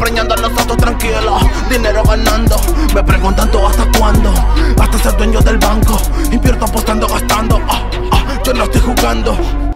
preñando a nosotros tranquilos, dinero ganando. Me preguntan todo hasta cuándo, hasta ser dueño del banco. Invierto apostando, gastando, yo no estoy jugando.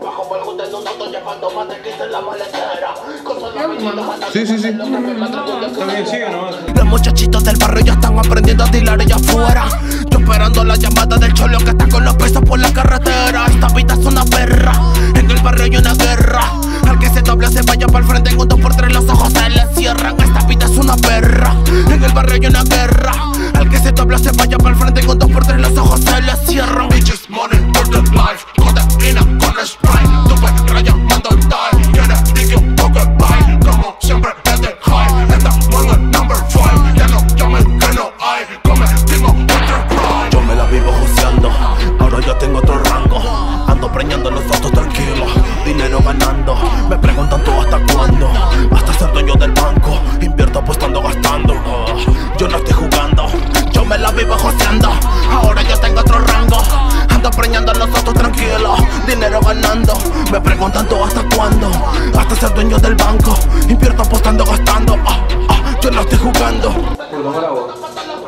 Sí. También sigue nomás. Los muchachitos del barrio ya están aprendiendo a tirar allá afuera. Yo esperando la llamada del cholo que está con los pesos por la carretera. Esta vida es una perra, en el barrio hay una guerra. Al que se dobla se vaya para el frente, en un 2x3 los ojos se le cierran. Esta vida es una perra, en el barrio hay una guerra. Al que se dobla se vaya para el frente, en un 2x3 los ojos se le cierran. Bitches, money, good life, codeína con spray. Tuve raya, mando die, quiere dique un poco de pie. Como siempre es de high, estamos en el number 5. Ya no llamen que no hay, cometimos otro crime. Yo me la vivo joseando, ahora yo tengo otro rango. Ando preñando los autos tranquilos, dinero ganando. Me preguntan todo hasta cuándo, hasta ser dueño del banco. Invierto apostando, gastando, yo no estoy jugando. Yo me la vivo joseando, ahora yo tengo otro rango. Ando preñando los autos tranquilos, dinero ganando. Me preguntan todo hasta cuándo, hasta ser dueño del banco. Invierto apostando, gastando, yo no estoy jugando. Perdón la voz.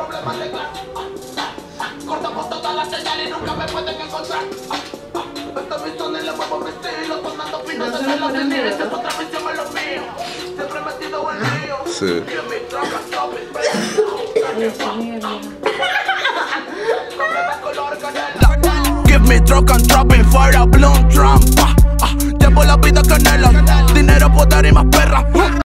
Cortamos todas las señales y nunca me pueden encontrar. Esta misión es la más pobre estilo, tornando finos desde los dineros. Esta es otra misión es lo mío, siempre metido en lío. Sí. Give me truck and dropping for a blunt trampa. Llevo la vida canela, dinero, poder y más perra.